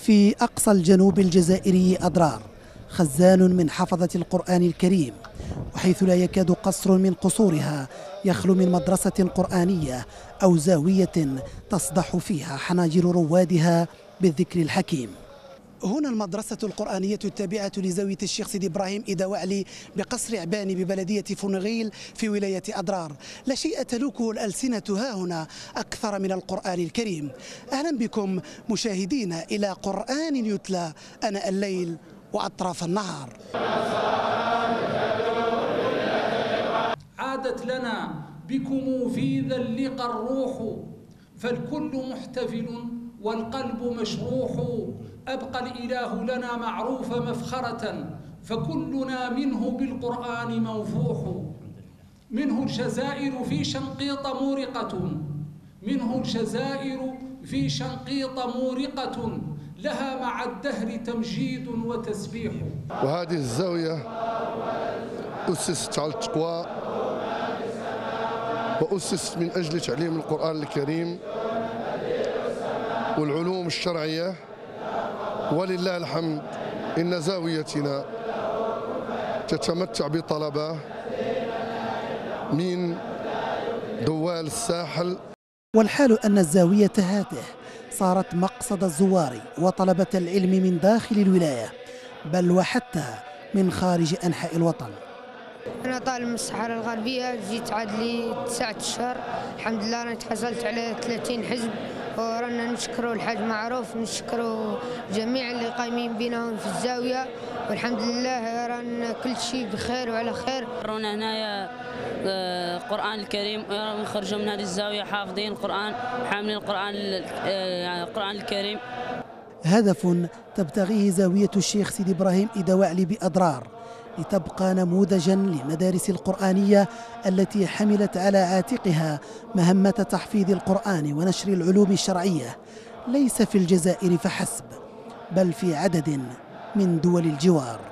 في أقصى الجنوب الجزائري أضرار، خزان من حفظة القرآن الكريم، وحيث لا يكاد قصر من قصورها يخلو من مدرسة قرآنية أو زاوية تصدح فيها حناجر روادها بالذكر الحكيم. هنا المدرسة القرآنية التابعة لزاوية الشيخ سيدي إبراهيم إذا وعلي بقصر عباني ببلدية فنغيل في ولاية أضرار. لا شيء تلوكه الألسنة ها هنا أكثر من القرآن الكريم. أهلا بكم مشاهدينا إلى قرآن يتلى أناء الليل وأطراف النهار. عادت لنا بكم في ذا اللقى الروح، فالكل محتفل والقلب مشروح. أبقى الإله لنا معروف مفخرة، فكلنا منه بالقرآن موفوح. منه الجزائر في شنقيط مورقة، منه الجزائر في شنقيط مورقة، لها مع الدهر تمجيد وتسبيح. وهذه الزاوية أسست على التقوى، وأسست من أجل تعليم القرآن الكريم والعلوم الشرعية. ولله الحمد إن زاويتنا تتمتع بطلبة من دوال الساحل. والحال أن الزاوية هاته صارت مقصد الزوار وطلبة العلم من داخل الولاية، بل وحتى من خارج أنحاء الوطن. أنا طالب من الصحراء الغربية، جيت عاد لي 9 أشهر، الحمد لله راني تحصلت على 30 حزب، ورانا نشكروا الحاج معروف، نشكروا جميع اللي قايمين بينا في الزاوية، والحمد لله رانا كل شيء بخير وعلى خير. رونا هنايا القرآن الكريم، ونخرجوا من هذه الزاوية حافظين القرآن، حاملين القرآن الكريم. هدف تبتغيه زاوية الشيخ سيدي إبراهيم إذا وعلي بأضرار، لتبقى نموذجا للمدارس القرآنية التي حملت على عاتقها مهمة تحفيظ القرآن ونشر العلوم الشرعية، ليس في الجزائر فحسب، بل في عدد من دول الجوار.